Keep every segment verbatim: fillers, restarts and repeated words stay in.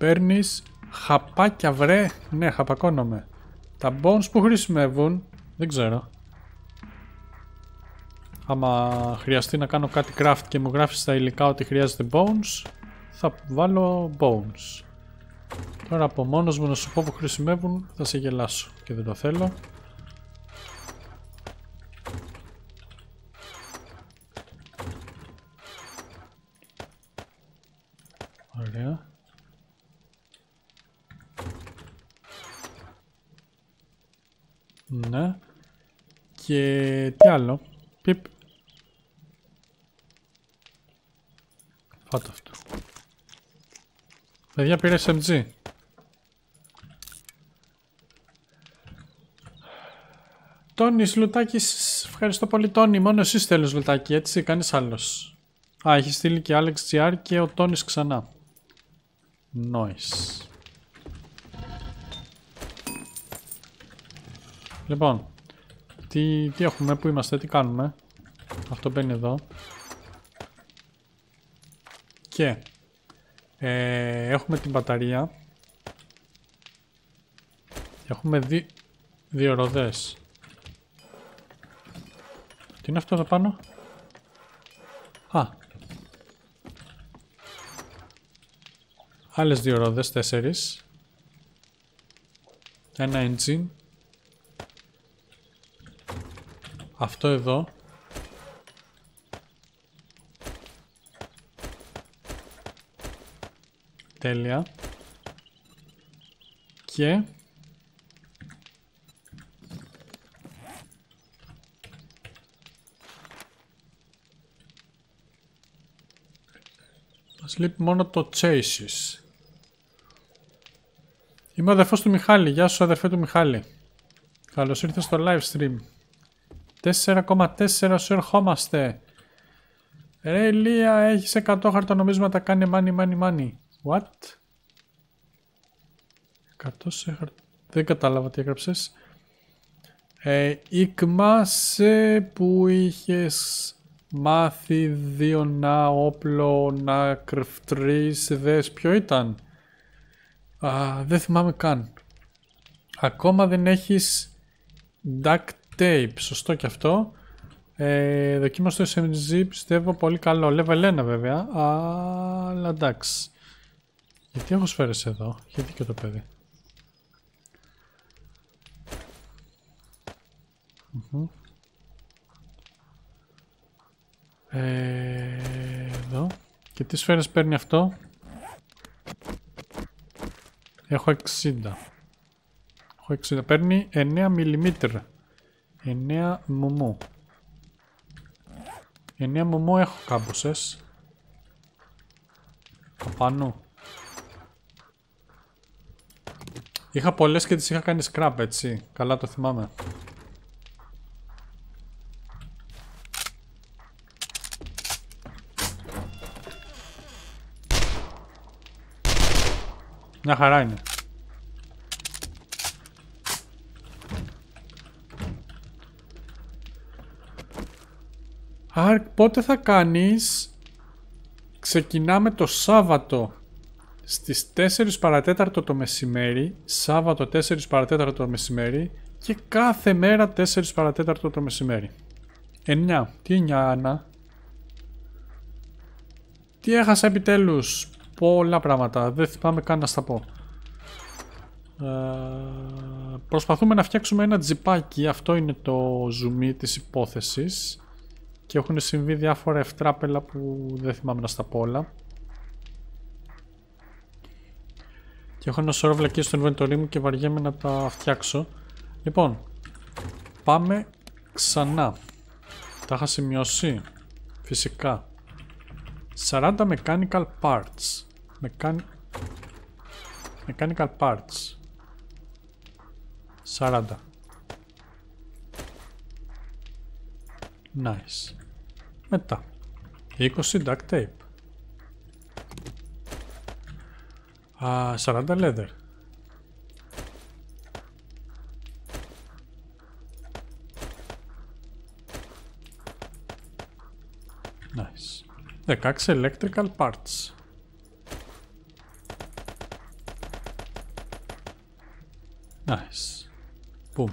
Παίρνεις χαπάκια βρε. Ναι, χαπακώνομαι. Τα bones που χρησιμεύουν, δεν ξέρω. Άμα χρειαστεί να κάνω κάτι craft και μου γράφει στα υλικά ότι χρειάζεται bones, θα βάλω bones. Τώρα από μόνος μου να σου πω που χρησιμεύουν θα σε γελάσω και δεν το θέλω. Ωραία. Ναι. Και τι άλλο. Πιπ. Φάτο αυτό. Παιδιά, πήρε ες εμ τζι. Τόνις, Λουτάκης, ευχαριστώ πολύ Τόνι. Μόνο εσύ θέλεις Λουτάκη, έτσι, κανείς άλλος. Α, έχει στείλει και Alex τζι αρ και ο Τόνις ξανά. Nice. Λοιπόν, τι, τι έχουμε, πού είμαστε, τι κάνουμε. Αυτό μπαίνει εδώ. Και ε, έχουμε την μπαταρία. Έχουμε δι, δύο ροδές. Τι είναι αυτό εδώ πάνω? Α. Άλλες δύο ρόδες, τέσσερις. Ένα engine. Αυτό εδώ. Τέλεια. Και μας λείπει μόνο το chases. Είμαι ο αδερφός του Μιχάλη. Γεια σου αδερφέ του Μιχάλη. Καλώς ήρθες στο live stream. τέσσερα κόμμα τέσσερα σου ερχόμαστε. Ρε Ηλία, έχεις εκατό χαρτονομίσματα, κάνε money money money. What? εκατό σε χαρ... Δεν κατάλαβα τι έγραψες. Ε, Ικμάσαι που είχες μάθει δύο να όπλο να κρυφτρείς, δες ποιο ήταν. Α, δεν θυμάμαι καν. Ακόμα δεν έχεις duct tape, σωστό και αυτό. Ε, δοκίμασε το ες εμ τζι, πιστεύω πολύ καλό. Level ένα βέβαια, αλλά εντάξει. Γιατί έχω σφαίρες εδώ, γιατί και το παιδί. Mm-hmm. Ε, εδώ. Και τι σφαίρες παίρνει αυτό? Έχω εξήντα. Έχω εξήντα. Παίρνει εννέα μιλιμέτρα. εννέα μουμού. εννέα μουμού έχω κάμποσες. Απάνω. Είχα πολλές και τις είχα κάνει scrap, έτσι. Καλά το θυμάμαι. Μια χαρά είναι. Άρκ, πότε θα κάνεις? Ξεκινάμε το Σάββατο στις τέσσερις παρατέταρτο το μεσημέρι. Σάββατο τέσσερις παρατέταρτο το μεσημέρι. Και κάθε μέρα τέσσερις παρατέταρτο το μεσημέρι. εννιά. Τι εννιά, Άννα? Τι έχασα επιτέλους? Πολλά πράγματα. Δεν θυμάμαι καν να στα πω. Ε, προσπαθούμε να φτιάξουμε ένα τζιπάκι. Αυτό είναι το ζουμί της υπόθεσης. Και έχουν συμβεί διάφορα ευτράπελα που δεν θυμάμαι να στα πω όλα. Και έχω ένα σωρό βλακίες στο inventory μου και βαριέμαι να τα φτιάξω. Λοιπόν, πάμε ξανά. Τα είχα σημειώσει. Φυσικά. σαράντα mechanical parts. Mechan... Mechanical parts. σαράντα. Nice. Μετά. είκοσι duct tape. Α, σαράντα leather. Nice. δεκαέξι electrical parts. Nice. Boom.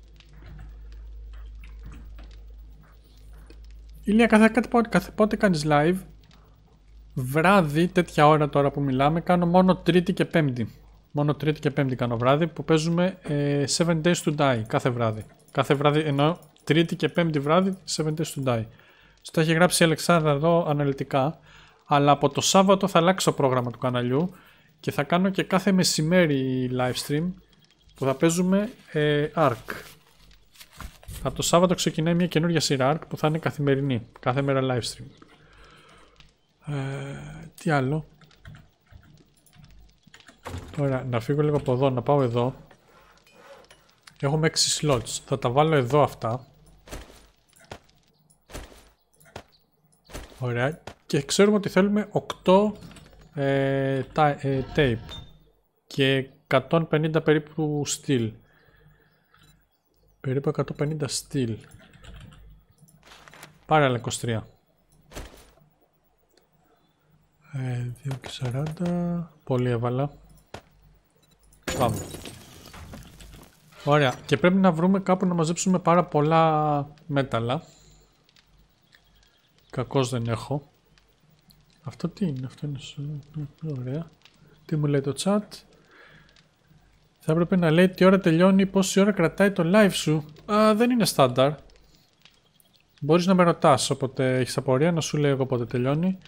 Ηλία, κάθε, κάθε, κάθε πότε κάνεις live? Βράδυ, τέτοια ώρα τώρα που μιλάμε, κάνω μόνο Τρίτη και Πέμπτη. Μόνο Τρίτη και Πέμπτη κάνω βράδυ που παίζουμε ε, seven days to die κάθε βράδυ. Κάθε βράδυ εννοώ Τρίτη και Πέμπτη βράδυ seven days to die. Στο έχει γράψει η Αλεξάνδρα εδώ αναλυτικά, αλλά από το Σάββατο θα αλλάξει το πρόγραμμα του καναλιού και θα κάνω και κάθε μεσημέρι live stream που θα παίζουμε ε, Ark. Από το Σάββατο ξεκινάει μια καινούργια σειρά Ark που θα είναι καθημερινή, κάθε μέρα live stream. Ε, τι άλλο? Τώρα να φύγω λίγο από εδώ, να πάω εδώ. Έχουμε έξι slots, θα τα βάλω εδώ αυτά. Ωραία, και ξέρουμε ότι θέλουμε οκτώ ε, τα, ε, tape και εκατόν πενήντα περίπου steel. Περίπου εκατόν πενήντα steel. Πάρε άλλα είκοσι τρία. Ε, δύο και σαράντα. Πολύ έβαλα. Πάμε. Ωραία. Και πρέπει να βρούμε κάπου να μαζέψουμε πάρα πολλά μέταλλα. Κακώς δεν έχω. Αυτό τι είναι? Αυτό είναι... Ωραία. Τι μου λέει το chat? Θα έπρεπε να λέει τι ώρα τελειώνει, πόση ώρα κρατάει το live σου. Α, δεν είναι στάνταρ. Μπορείς να με ρωτάς όποτε έχεις απορία, να σου λέει εγώ πότε τελειώνει.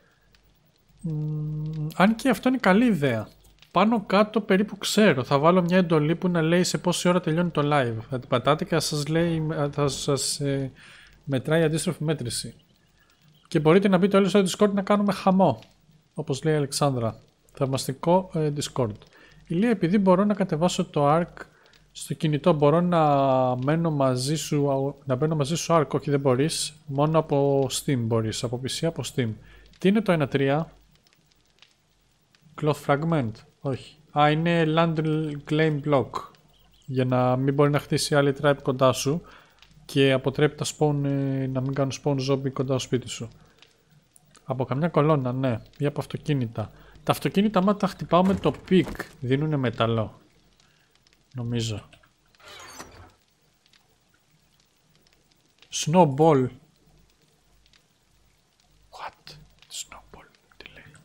Μ, αν και αυτό είναι καλή ιδέα. Πάνω κάτω περίπου ξέρω. Θα βάλω μια εντολή που να λέει σε πόση ώρα τελειώνει το live. Θα την πατάτε και θα σας, λέει, θα σας ε, μετράει αντίστροφη μέτρηση. Και μπορείτε να μπείτε όλοι στο Discord να κάνουμε χαμό. Όπως λέει η Αλεξάνδρα. Θαυμαστικό ε, Discord. Ηλία, επειδή μπορώ να κατεβάσω το Ark στο κινητό, μπορώ να μένω μαζί σου, να μπαίνω μαζί σου Ark? Όχι, δεν μπορείς. Μόνο από Steam μπορείς. Από πι σι, από Steam. Τι είναι το ένα τρία? Cloth Fragment? Όχι. Α, είναι Land Claim Block. Για να μην μπορεί να χτίσει άλλη tribe κοντά σου και αποτρέπει τα spawn, να μην κάνουν spawn zombie κοντά στο σπίτι σου. Από καμιά κολόνα, ναι. Ή από αυτοκίνητα. Τα αυτοκίνητα, άμα τα χτυπάω με το πικ, δίνουνε μεταλλό. Νομίζω. Snowball. What? Snowball. Τι λέει?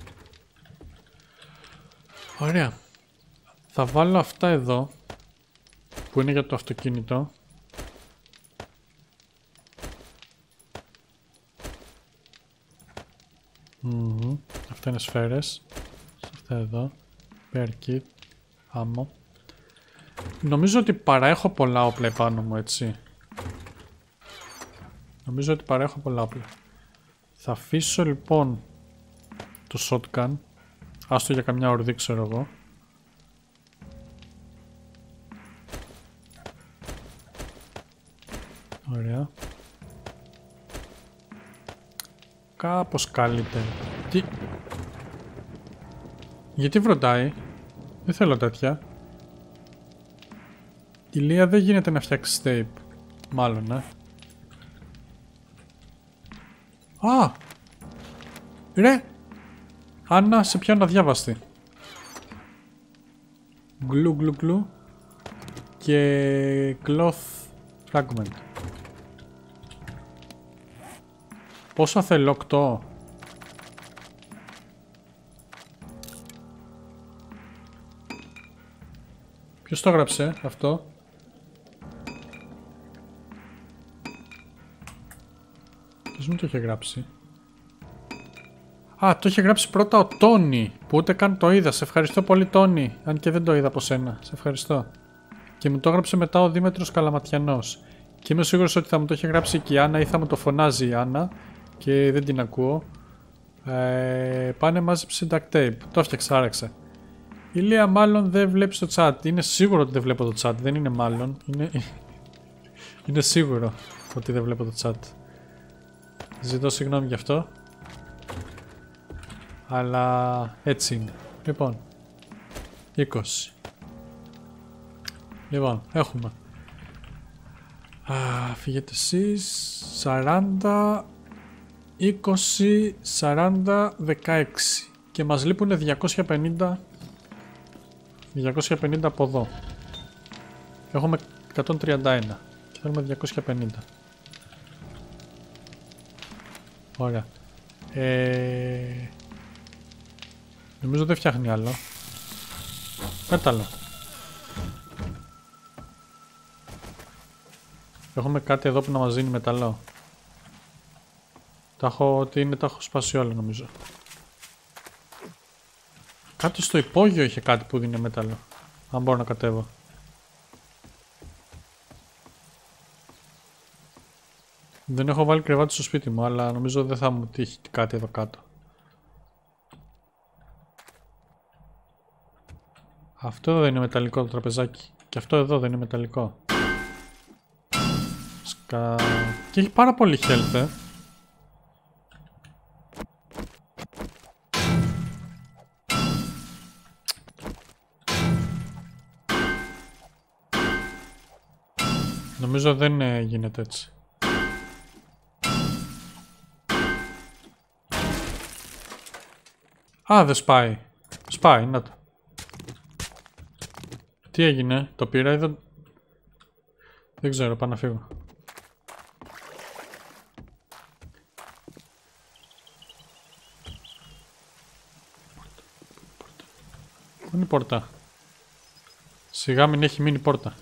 Ωραία. Θα βάλω αυτά εδώ, που είναι για το αυτοκίνητο. Mm-hmm. Αυτά είναι σφαίρες. Αυτά εδώ. Bear kit. Άμμο. Νομίζω ότι παραέχω πολλά όπλα επάνω μου, έτσι. Νομίζω ότι παραέχω πολλά όπλα. Θα αφήσω λοιπόν το shotgun. Άστο για καμιά ορδή, ξέρω εγώ. Ωραία. Κάπως καλύτερα. Τι... Γιατί βροντάει? Δεν θέλω τέτοια. Η Λία δεν γίνεται να φτιάξει tape. Μάλλον, ε. Α! Ρε! Άννα, σε πιάνω αδιάβαστη. Γκλου γκλου γκλου. Και... cloth fragment. Πόσα θέλω? οκτώ. Ποιος το έγραψε αυτό? Ποιος μου το είχε γράψει? Α, το είχε γράψει πρώτα ο Τόνι, που ούτε καν το είδα. Σε ευχαριστώ πολύ, Τόνι. Αν και δεν το είδα από σένα. Σε ευχαριστώ. Και μου το έγραψε μετά ο Δήμετρος Καλαματιανός. Και είμαι σίγουρος ότι θα μου το είχε γράψει και η Άννα ή θα μου το φωνάζει η Άννα και δεν την ακούω. Ε, πάνε μάζεψε duct tape. Το έφτιαξα, άραξε. Η Λία μάλλον δεν βλέπει το chat. Είναι σίγουρο ότι δεν βλέπω το chat. Δεν είναι μάλλον. Είναι, είναι σίγουρο ότι δεν βλέπω το chat. Ζητώ συγγνώμη γι' αυτό. Αλλά έτσι είναι. Λοιπόν. είκοσι. Λοιπόν, έχουμε. Α, φύγετε εσείς. σαράντα, είκοσι, σαράντα, δεκαέξι. Και μας λείπουν διακόσια πενήντα. διακόσια πενήντα από εδώ. Έχουμε εκατόν τριάντα ένα. Και θέλουμε διακόσια πενήντα. Ωραία. Ε... Νομίζω δεν φτιάχνει άλλο. Μέταλλο. Έχουμε κάτι εδώ που να μας δίνει μεταλλό. Τα έχω, ότι είναι, τα έχω σπάσει όλα νομίζω. Κάτω στο υπόγειο είχε κάτι που δίνει μεταλλό. Αν μπορώ να κατέβω. Δεν έχω βάλει κρεβάτι στο σπίτι μου, αλλά νομίζω δεν θα μου τύχει κάτι εδώ κάτω. Αυτό εδώ δεν είναι μεταλλικό το τραπεζάκι. Και αυτό εδώ δεν είναι μεταλλικό. Σκα... Και έχει πάρα πολύ health, ε. Νομίζω δεν ε, γίνεται έτσι. Α, δεν σπάει. Σπάει, να το. Τι έγινε, το πήρα ή δεν... Δεν ξέρω, πάω να φύγω. Πού είναι η πόρτα? Σιγά μην έχει μείνει πόρτα.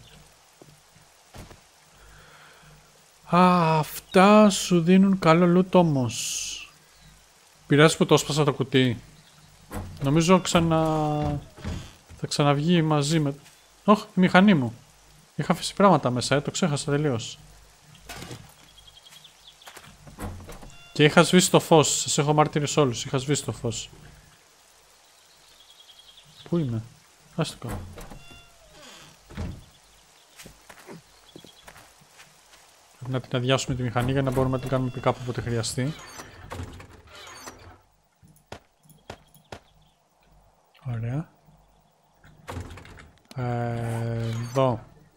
Α, αυτά σου δίνουν καλό loot όμως. Πειράζει που το έσπασα το κουτί. Νομίζω ξανα... θα ξαναβγεί μαζί με... Ωχ, η μηχανή μου. Είχα αφήσει πράγματα μέσα, ε, το ξέχασα τελείως. Και είχα σβήσει το φως. Σας έχω μάρτυρες όλους. Είχα σβήσει το φως. Πού είμαι? Άστικο. Πρέπει να την αδειάσουμε τη μηχανή για να μπορούμε να την κάνουμε pick-up όποτε χρειαστεί. Ωραία. Ε, εδώ.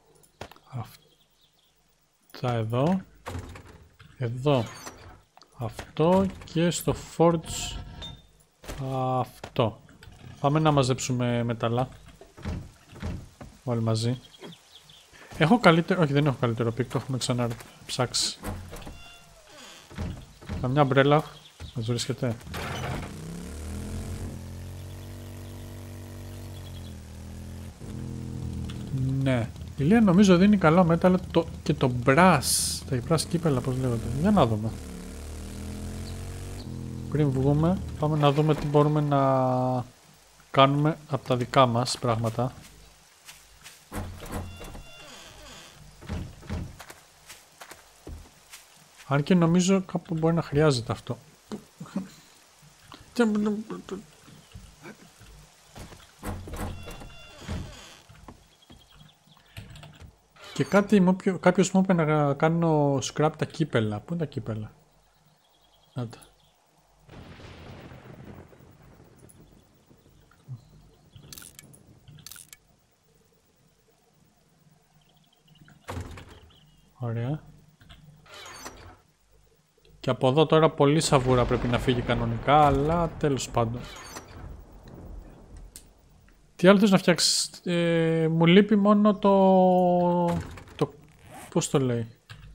Αυτά εδώ. Εδώ. Αυτό και στο Forge αυτό. Πάμε να μαζέψουμε μεταλλά. Όλοι μαζί. Έχω καλύτερο... Όχι, δεν έχω καλύτερο πικ, το έχουμε ξαναψάξει. Καμιά μπρέλα μας βρίσκεται? Ναι. Η Λία νομίζω δίνει καλό μέταλλο το... και το brass. Τα brass κύπελα πώς λέγονται. Για να δούμε. Πριν βγούμε πάμε να δούμε τι μπορούμε να κάνουμε από τα δικά μας πράγματα. Αν και νομίζω κάπου μπορεί να χρειάζεται αυτό. Και κάτι, κάποιος μου είπε να κάνω scrap τα κύπελα. Πού είναι τα κύπελα? Να τα. Ωραία. Και από εδώ τώρα πολύ σαβούρα πρέπει να φύγει κανονικά, αλλά τέλος πάντων. Τι άλλο θες να φτιάξεις? Ε, μου λείπει μόνο το... το... Πώς το λέει?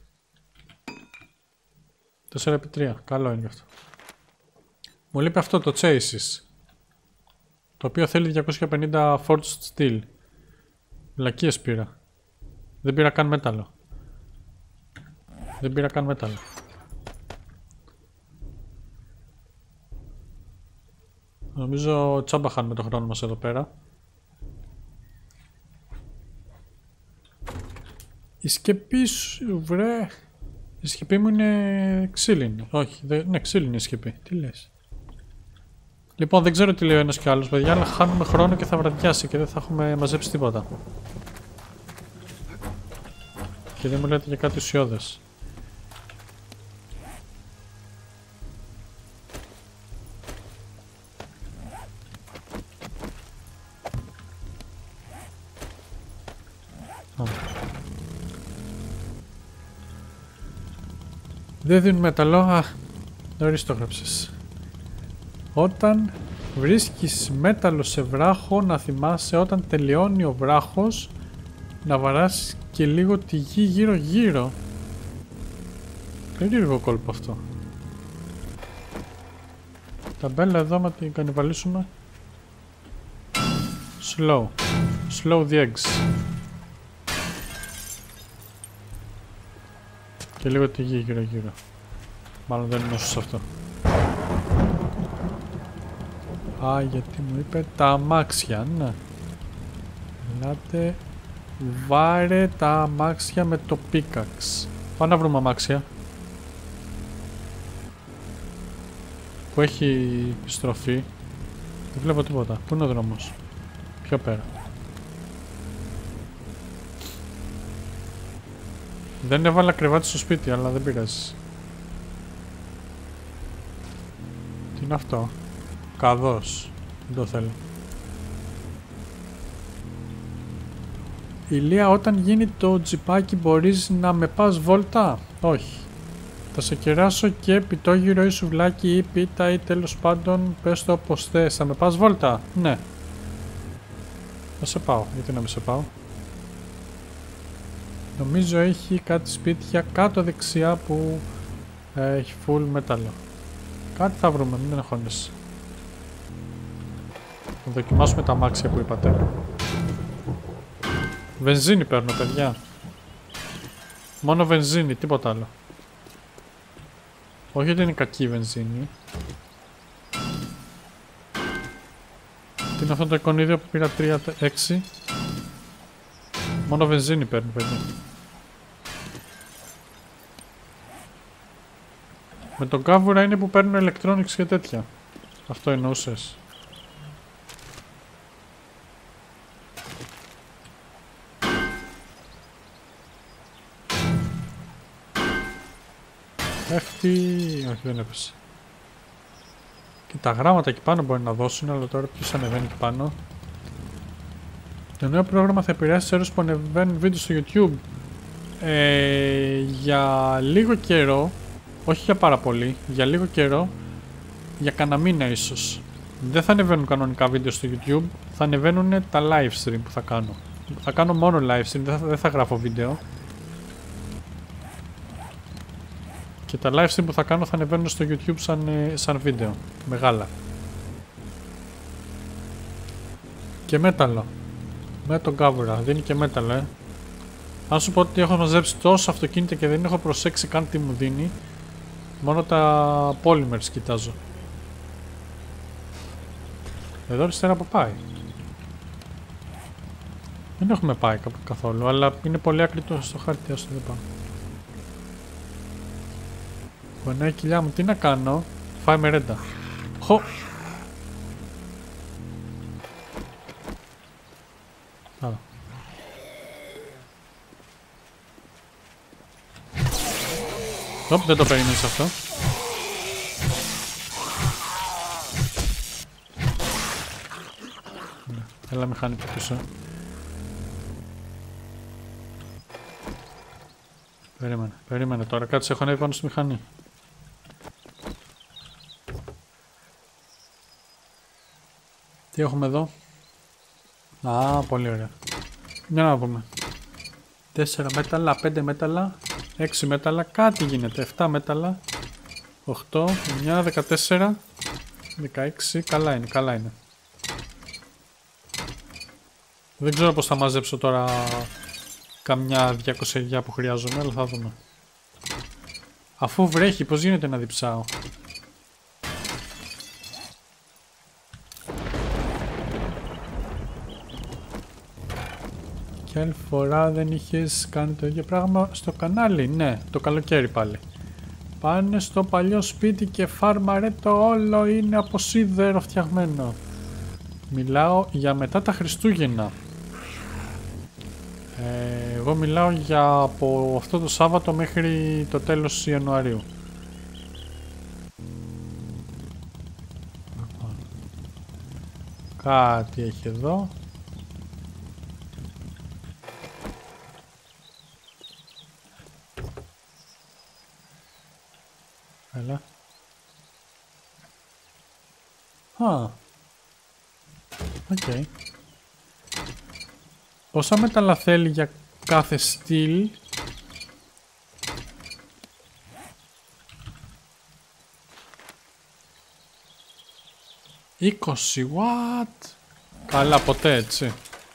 τέσσερα επί τρία. Καλό είναι αυτό. Μου λείπει αυτό το Chases. Το οποίο θέλει διακόσια πενήντα Forged Steel. Βλακίες πήρα. Δεν πήρα καν μέταλλο. Δεν πήρα καν μέταλλο. Νομίζω τσάμπα χάνουμε το χρόνο μας εδώ πέρα. Η σκεπή σου, βρε. Η σκεπή μου είναι ξύλινη. Όχι, δε... ναι, ξύλινη η σκεπή. Τι λες? Λοιπόν, δεν ξέρω τι λέει ο ένας και άλλος, παιδιά, αλλά χάνουμε χρόνο και θα βραδιάσει και δεν θα έχουμε μαζέψει τίποτα. Και δεν μου λέτε για κάτι ουσιώδες. Δεν δίνουν μεταλλό. Α, νωρίς το έγραψες. Όταν βρίσκεις μέταλλο σε βράχο, να θυμάσαι όταν τελειώνει ο βράχος να βαράς και λίγο τη γη γύρω γύρω. Περίεργο κόλπο αυτό. Τα μπέλα εδώ μα την κανιβαλίσουμε. Slow. Slow the eggs. Και λίγο τη γη γύρω γύρω. Μάλλον δεν είναι όσο αυτό. Α, γιατί μου είπε τα αμάξια, ναι. Ελάτε. Βάρε τα αμάξια με το πίκαξ. Πάμε να βρούμε αμάξια. Που έχει στροφή. Δεν βλέπω τίποτα. Πού είναι ο δρόμος? Πιο πέρα. Δεν έβαλα κρεβάτι στο σπίτι, αλλά δεν πειράζει. Τι είναι αυτό? Καδός. Δεν το θέλω. Ηλία, όταν γίνει το τζιπάκι μπορείς να με πας βόλτα? Όχι. Θα σε κεράσω και πιτόγυρο ή σουβλάκι ή πίτα ή τέλος πάντων πες το όπως θες. Θα με πας βόλτα? Ναι. Θα σε πάω. Γιατί να μην σε πάω? Νομίζω έχει κάτι σπίτια κάτω δεξιά που ε, έχει full μέταλλο. Κάτι θα βρούμε, μην ενοχώνεσαι. Θα δοκιμάσουμε τα αμάξια που είπατε. Βενζίνη παίρνω, παιδιά. Μόνο βενζίνη, τίποτα άλλο. Όχι ότι είναι κακή η βενζίνη. Τι είναι αυτό το εικονίδιο που πήρα τρία έξι. Μόνο βενζίνη παίρνω, παιδιά. Με τον κάβουρα είναι που παίρνουν electronics και τέτοια. Αυτό εννοούσες? Πέφτει... όχι, δεν έπεσε. Και τα γράμματα εκεί πάνω μπορεί να δώσουν, αλλά τώρα ποιος ανεβαίνει εκεί πάνω? Το νέο πρόγραμμα θα επηρεάσει τους έρους που ανεβαίνουν βίντεο στο YouTube. Ε, για λίγο καιρό, όχι για πάρα πολύ, για λίγο καιρό, για κανένα μήνα ίσως. Δεν θα ανεβαίνουν κανονικά βίντεο στο YouTube, θα ανεβαίνουν τα live stream που θα κάνω. Θα κάνω μόνο live stream, δεν θα, δεν θα γράφω βίντεο. Και τα live stream που θα κάνω θα ανεβαίνουν στο YouTube σαν, σαν βίντεο. Μεγάλα. Και μέταλλο. Με τον κάβουρα. Δίνει και μέταλλο, ε. Αν σου πω ότι έχω μαζέψει τόσο αυτοκίνητα και δεν έχω προσέξει καν τι μου δίνει. Μόνο τα polymers κοιτάζω. Εδώ αριστερά που πάει. Δεν έχουμε πάει κάπου καθόλου, αλλά είναι πολύ άκρητο στο χάρτη, άστο δεν πάω. Πονάει η κοιλιά μου, τι να κάνω? Φάει με ρέντα. Χω! Άρα. Οπ, δεν το περίμενες αυτό. Έλα μηχανή πίσω. Περίμενε, περίμενε τώρα, κάτσε, έχω ανέβει πάνω στη μηχανή. Τι έχουμε εδώ? Α, πολύ ωραία. Για να δούμε. τέσσερα μέταλλα, πέντε μέταλλα, έξι μέταλλα, κάτι γίνεται. επτά μέταλλα, οκτώ, εννιά, δεκατέσσερα, δεκαέξι, καλά είναι, καλά είναι. Δεν ξέρω πως θα μαζέψω τώρα καμιά διακόσια που χρειάζομαι, αλλά θα δούμε. Αφού βρέχει, πως γίνεται να διψάω? Και άλλη φορά δεν είχες κάνει το ίδιο πράγμα στο κανάλι? Ναι, το καλοκαίρι πάλι. Πάνε στο παλιό σπίτι και φάρμαρε, το όλο είναι από σίδερο φτιαγμένο. Μιλάω για μετά τα Χριστούγεννα. Ε, εγώ μιλάω για από αυτό το Σάββατο μέχρι το τέλος Ιανουαρίου. Κάτι έχει εδώ. Έλα. Α. Οκ. Okay. Πόσα μέταλλα θέλει για κάθε στυλ? είκοσι, what? Καλά, ποτέ έτσι.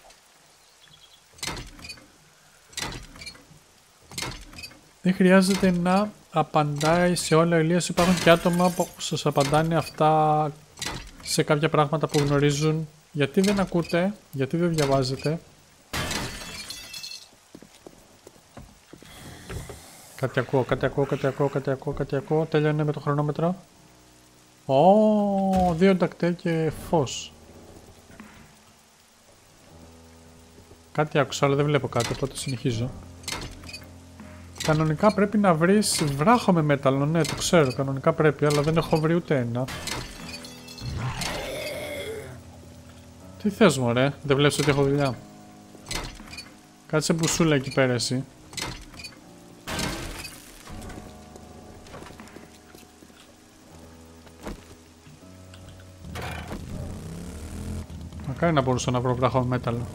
Δεν χρειάζεται να απαντάει σε όλα, Ηλίας. Υπάρχουν και άτομα που σας απαντάνε αυτά σε κάποια πράγματα που γνωρίζουν. Γιατί δεν ακούτε, γιατί δεν διαβάζετε? Κάτι ακούω, κάτι ακούω, κάτι ακούω, κάτι ακούω, κάτι ακούω. Τέλειωνε με το χρονόμετρο. Ω, δύο τακτέ και φως. Κάτι άκουσα, αλλά δεν βλέπω κάτι, οπότε συνεχίζω. Κανονικά πρέπει να βρεις βράχο με μέταλλο, ναι, το ξέρω, κανονικά πρέπει, αλλά δεν έχω βρει ούτε ένα. Τι θες μωρέ, δεν βλέπεις ότι έχω δουλειά? Κάτσε μπουσούλα εκεί πέρα εσύ. Μακάρι να μπορούσα να βρω βράχο με μέταλλο.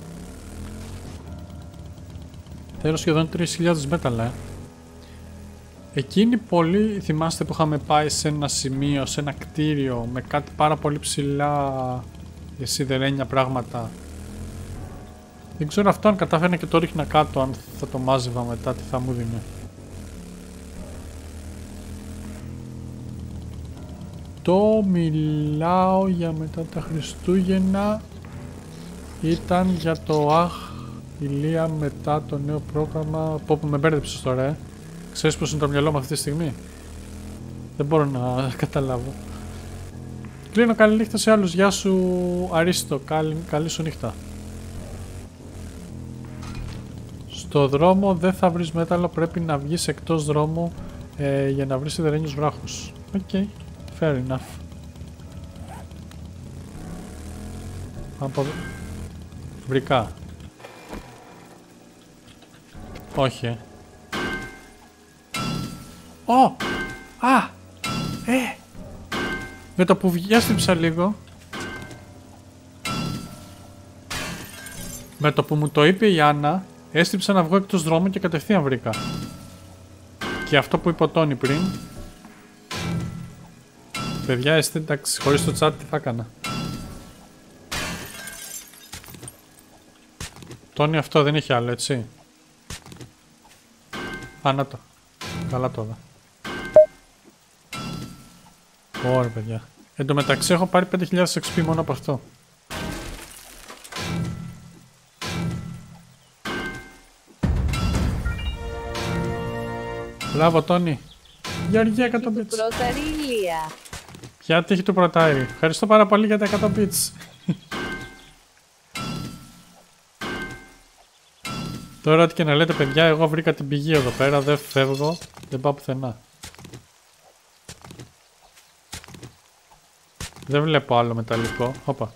Θέλω σχεδόν τρεις χιλιάδες μέταλλα, ε. Εκείνοι πολλοί, θυμάστε που είχαμε πάει σε ένα σημείο, σε ένα κτίριο με κάτι πάρα πολύ ψηλά σιδερένια πράγματα. Δεν ξέρω αυτό αν κατάφερνα και το ρίχνα κάτω, αν θα το μάζευα μετά, τι θα μου δίνει. Το μιλάω για μετά τα Χριστούγεννα ήταν για το αχ, Ηλία, μετά το νέο πρόγραμμα. Πω που με μπέρδεψες τώρα, ε. Ξέρεις πως είναι το μυαλό μου αυτή τη στιγμή? Δεν μπορώ να καταλάβω. Κλείνω, καλή νύχτα σε άλλους. Γεια σου Αρίστο, καλή, καλή σου νύχτα. Στο δρόμο δεν θα βρεις μέταλλο, πρέπει να βγεις εκτός δρόμου ε, για να βρεις σιδερένιους βράχους. Οκ, okay. Fair enough. Από... Βρικά. Όχι, ε. Ω! Α! Ε! Με το που βιάστηψα λίγο. Με το που μου το είπε η Άννα, έστριψα να βγω εκτός δρόμου και κατευθείαν βρήκα. Και αυτό που είπε ο Τόνι πριν. Παιδιά, είστε εντάξει, χωρίς το chat τι θα έκανα. Τόνι, αυτό δεν έχει άλλο, έτσι? Α, να το. Καλά τώρα. Ωραία, παιδιά. Εν τω μεταξύ έχω πάρει πέντε χιλιάδες εξ πι μόνο από αυτό. Μπράβο, Τόνι. Γεωργία, εκατό bits. Ποια τύχη του πρωτάρι. Ευχαριστώ πάρα πολύ για τα εκατό bits. Τώρα ό,τι και να λέτε, παιδιά, εγώ βρήκα την πηγή εδώ πέρα, δεν φεύγω, δεν πάω πουθενά. Δεν βλέπω άλλο μεταλλικό. Όπα.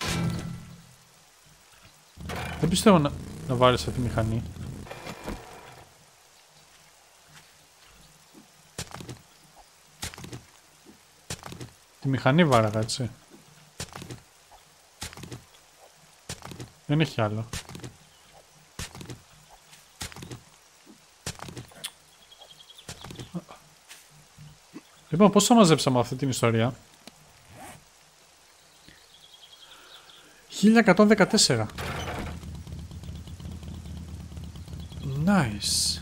Δεν πιστεύω να, να βάλεις αυτή τη μηχανή. Τη μηχανή βάραγα, έτσι. Δεν έχει άλλο. Λοιπόν, πώς θα μαζέψαμε αυτή την ιστορία? χίλια εκατόν δεκατέσσερα. Nice.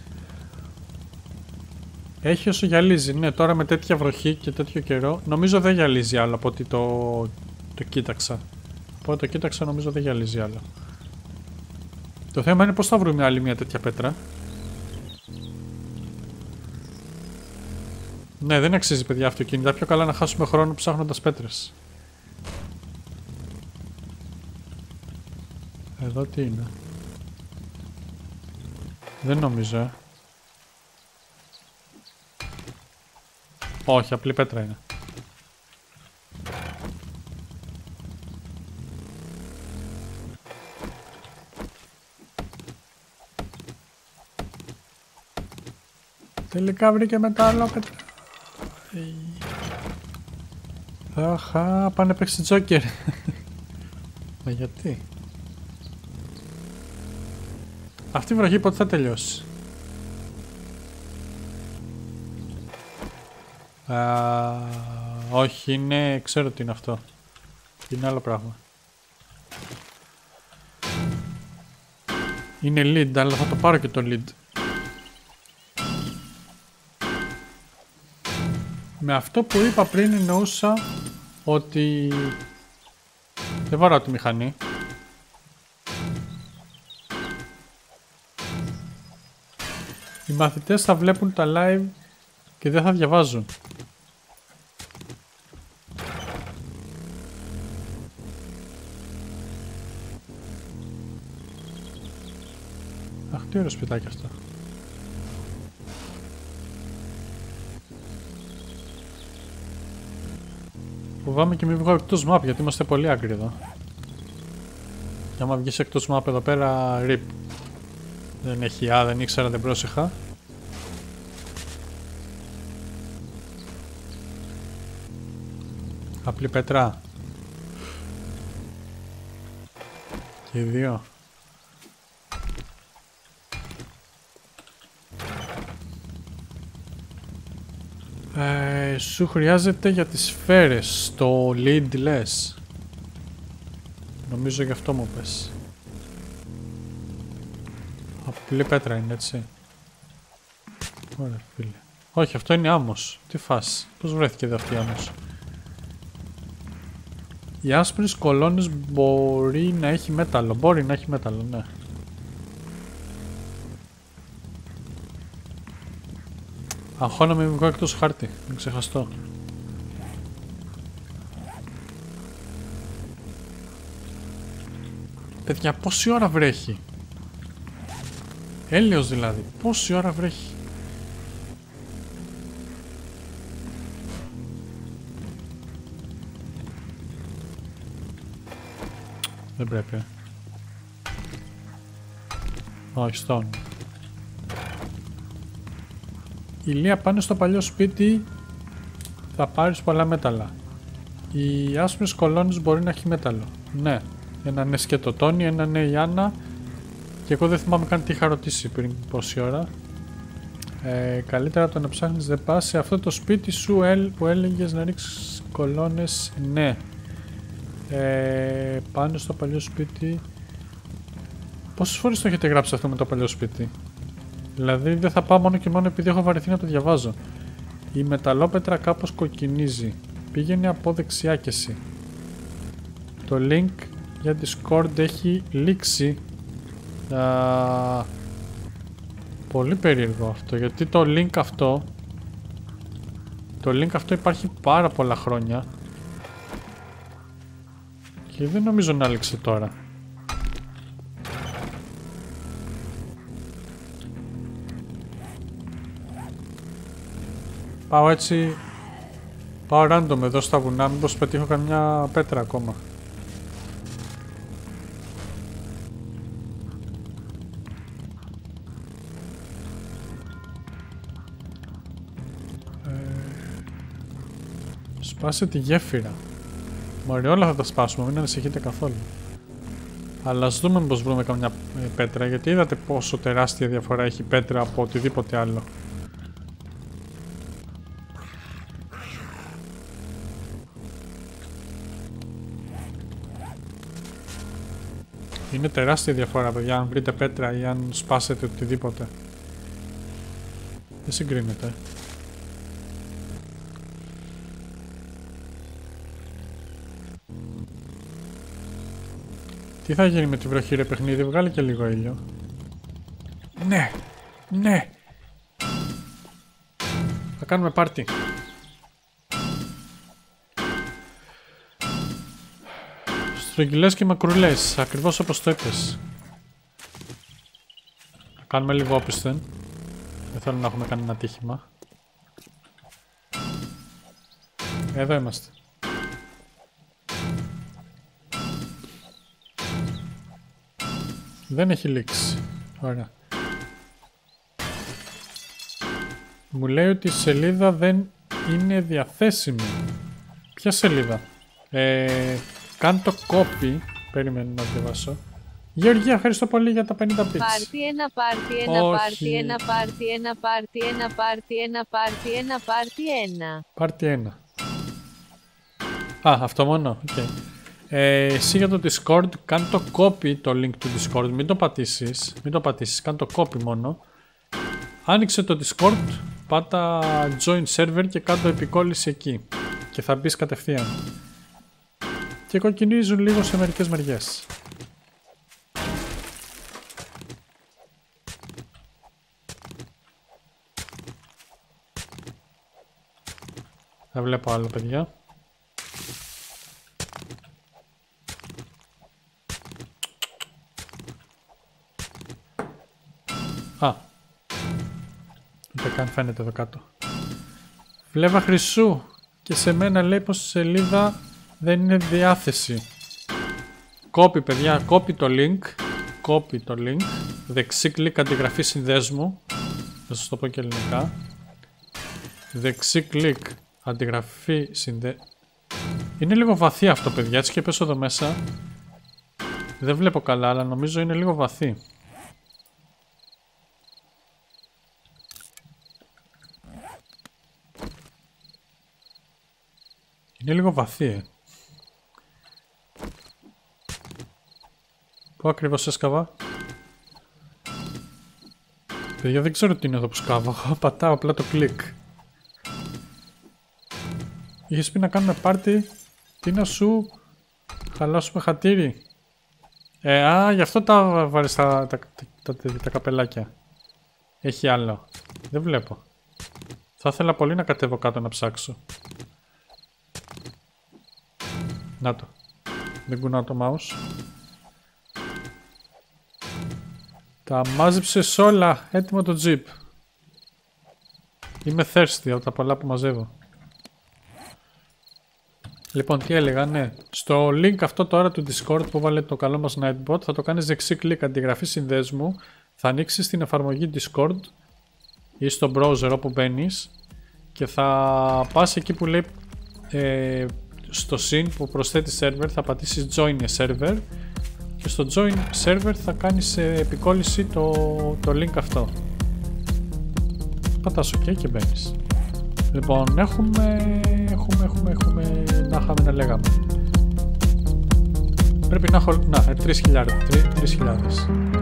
Έχει όσο γυαλίζει. Ναι, τώρα με τέτοια βροχή και τέτοιο καιρό νομίζω δεν γυαλίζει άλλο από ότι το, το κοίταξα. Από ό,τι το κοίταξα νομίζω δεν γυαλίζει άλλο. Το θέμα είναι πώς θα βρούμε άλλη μια τέτοια πέτρα. Ναι, δεν αξίζει, παιδιά, αυτοκίνητα. Πιο καλά να χάσουμε χρόνο ψάχνοντας πέτρες. Εδώ τι είναι? Δεν νομίζω, ε. Όχι, απλή πέτρα είναι. Τελικά βρήκε μετάλλο πέτρα. Αχα, πάνε παίξει τζόκερ. Μα γιατί? Αυτή η βροχή πότε θα τελειώσει? Α, όχι, είναι... ξέρω τι είναι αυτό. Είναι άλλο πράγμα. Είναι lead, αλλά θα το πάρω και το lead. Με αυτό που είπα πριν εννοούσα ότι δεν βαράω τη μηχανή. Οι μαθητές θα βλέπουν τα live και δεν θα διαβάζουν. Αχ, τι ωραίο σπιτάκι αυτό. Φοβάμαι και μην βγω εκτός map γιατί είμαστε πολύ άκρη εδώ. Και άμα βγεις εκτός map εδώ πέρα, rip. Δεν έχει, α, δεν ήξερα, δεν πρόσεχα. Απλή πέτρα. Και οι δύο. Ε, σου χρειάζεται για τις σφαίρες στο lead λες. Νομίζω γι' αυτό μου πες. Απλή πέτρα είναι, έτσι. Ωραία φίλε. Όχι, αυτό είναι άμμος. Τι φας. Πώς βρέθηκε εδώ αυτή η άμμος? Οι άσπρες κολόνες μπορεί να έχει μέταλλο. Μπορεί να έχει μέταλλο, ναι. Αγχώνομαι με βγω εκτός χάρτη. Μην ξεχαστώ. Παιδιά, πόση ώρα βρέχει? Έλεος δηλαδή. Πόση ώρα βρέχει? Δεν πρέπει. Όχι, στον. Η Λία πάνε στο παλιό σπίτι. Θα πάρεις πολλά μέταλλα. Οι άσπρες κολόνες μπορεί να έχει μέταλλο. Ναι. Ένα ναι σκετοτόνι, ένα ναι η Άννα. Και εγώ δεν θυμάμαι καν τι είχα ρωτήσει πριν πόση ώρα. Ε, καλύτερα το να ψάχνεις δεν πας σε αυτό το σπίτι σου που έλεγες να ρίξεις κολόνες. Ναι. Ε, πάνω στο παλιό σπίτι. Πόσες φορές το έχετε γράψει αυτό με το παλιό σπίτι? Δηλαδή δεν θα πάω μόνο και μόνο επειδή έχω βαρεθεί να το διαβάζω. Η μεταλλόπετρα κάπως κοκκινίζει. Πήγαινε από δεξιά κι εσύ. Το link για Discord έχει λήξει. Α, πολύ περίεργο αυτό, γιατί το link αυτό το link αυτό υπάρχει πάρα πολλά χρόνια και δεν νομίζω να έλειξε τώρα. Πάω έτσι, πάω random εδώ στα βουνά, μήπως πετύχω καμιά πέτρα ακόμα. Σπάσε τη γέφυρα. Μωρέ, όλα θα τα σπάσουμε, μην ανησυχείτε καθόλου. Αλλά ας δούμε πως βρούμε καμιά πέτρα, γιατί είδατε πόσο τεράστια διαφορά έχει πέτρα από οτιδήποτε άλλο. Είναι τεράστια διαφορά, παιδιά, αν βρείτε πέτρα ή αν σπάσετε οτιδήποτε. Δεν συγκρίνεται. Τι θα γίνει με τη βροχή, ρε παιχνίδι, βγάλει και λίγο ήλιο. Ναι, ναι. Θα κάνουμε πάρτι. Στρογγυλές και μακρουλές, ακριβώς όπως το είπες. Θα κάνουμε λίγο όπισθεν. Δεν θέλω να έχουμε κανένα ατύχημα. Εδώ είμαστε. Δεν έχει λήξει. Ωραία. Μου λέει ότι η σελίδα δεν είναι διαθέσιμη. Ποια σελίδα? Ε, κάν το copy. Περίμενε να διαβάσω. Γεωργία, ευχαριστώ πολύ για τα πενήντα bits. Πάρτι ένα, πάρτι ένα, πάρτι ένα, πάρτι ένα, πάρτι ένα, πάρτι ένα, πάρτι ένα, πάρτι ένα. Πάρτι ένα. Α, αυτό μόνο. Okay. Ε, εσύ για το Discord, κάνε το copy το link του Discord. Μην το πατήσεις. Μην το πατήσεις. Κάνε το copy μόνο. Άνοιξε το Discord. Πάτα join server και κάτω επικόλληση εκεί. Και θα μπεις κατευθείαν. Και κοκκινίζουν λίγο σε μερικές μεριές. Δεν βλέπω άλλο, παιδιά. Α. Ούτε καν φαίνεται εδώ κάτω. Βλέβα χρυσού. Και σε μένα λέει πως η σελίδα δεν είναι διάθεση. Copy, παιδιά. Copy το link. Copy το link. Δεξί κλικ αντιγραφή συνδέσμου. Θα σας το πω και ελληνικά. Δεξί κλικ αντιγραφή συνδέ... Είναι λίγο βαθύ αυτό, παιδιά. Έτσι και πέσω εδώ μέσα. Δεν βλέπω καλά, αλλά νομίζω είναι λίγο βαθύ. Είναι λίγο βαθύ, ε. Πού ακριβώς έσκαβα? Παιδιά, δεν ξέρω τι είναι εδώ που σκάβω. Πατάω απλά το κλικ. Είχες πει να κάνουμε πάρτι. Τι να σου χαλάσουμε χατήρι? Ε, α, γι' αυτό τα βάλεις τα, τα, τα, τα, τα καπελάκια. Έχει άλλο. Δεν βλέπω. Θα ήθελα πολύ να κατέβω κάτω να ψάξω. Να το. Δεν κουνάω το mouse. Τα μάζεψες όλα. Έτοιμο το jeep. Είμαι thirsty από τα πολλά που μαζεύω. Λοιπόν, τι έλεγα, ναι. Στο link αυτό τώρα του Discord που βάλε το καλό μας Nightbot, θα το κάνεις δεξί κλικ αντιγραφή συνδέσμου, θα ανοίξεις την εφαρμογή Discord ή στο browser όπου μπαίνεις και θα πας εκεί που λέει ε, στο συν που προσθέτει server, θα πατήσεις join a server και στο join server θα κάνεις ε, επικόλληση το, το link αυτό. Πατάς ok και μπαίνεις. Λοιπόν, έχουμε, έχουμε, έχουμε, έχουμε, να είχαμε να λέγαμε. Πρέπει να έχω, να, τρεις χιλιάδες.